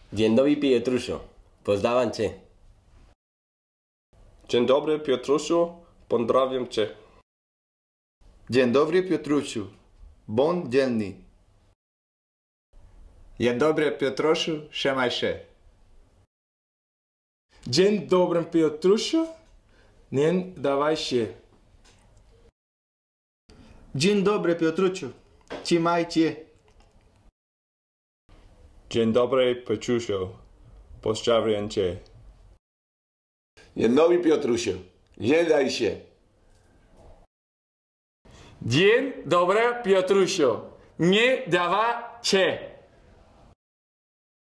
Dzień dobry, Piotrusiu. Pozdrawiam cię. Dzień dobry, Piotrusiu. Pozdrawiam cię. Dzień dobry, Piotrusiu. Bon dzienny. Dzień dobry, Piotrusiu. Trzymaj się. Dzień dobry, Piotrusiu. Nie dawaj się. Dzień dobry, Piotrusiu. Trzymajcie. Dzień dobry, Piotrusiu. Pozdrawiam cię. Dzień dobry, Piotrusiu. Nie daj się. Dzień dobry, Piotrusiu. Nie dawaj się.